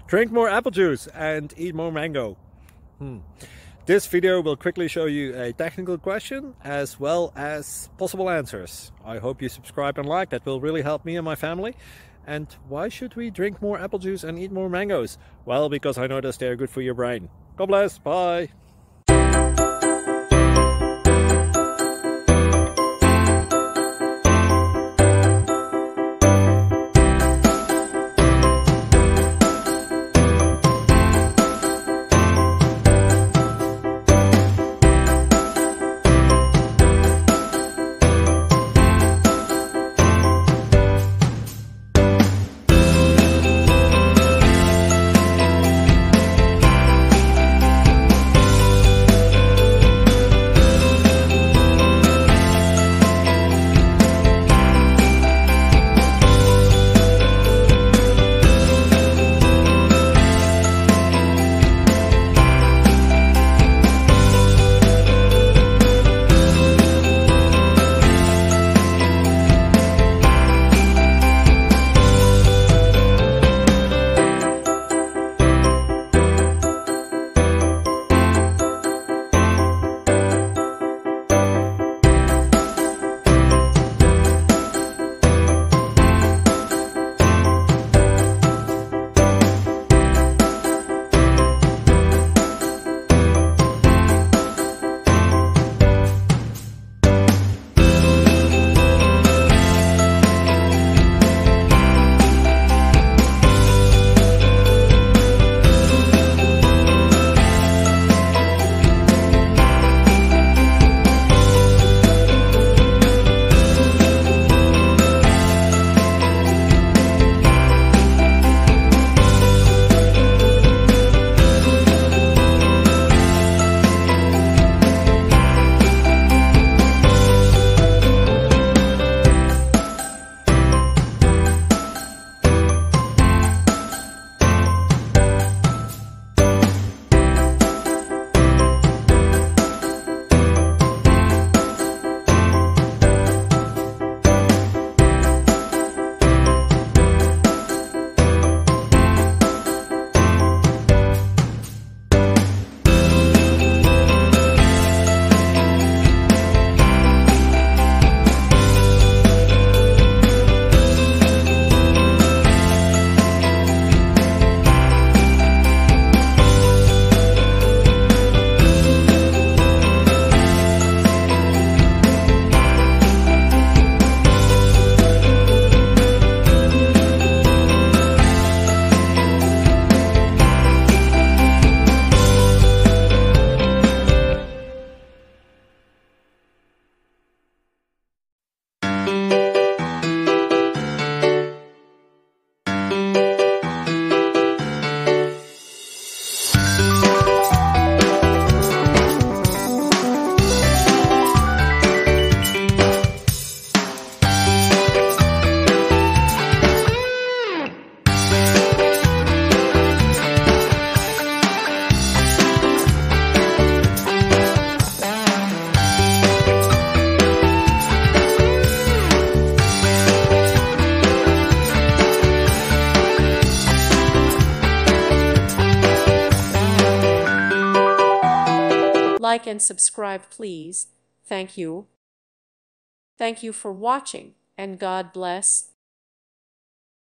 Drink more apple juice and eat more mango. This video will quickly show you a technical question as well as possible answers. I hope you subscribe and like, that will really help me and my family. And why should we drink more apple juice and eat more mangoes? Well, because I noticed they're good for your brain. God bless, bye! Like and subscribe, please. Thank you. Thank you for watching, and God bless.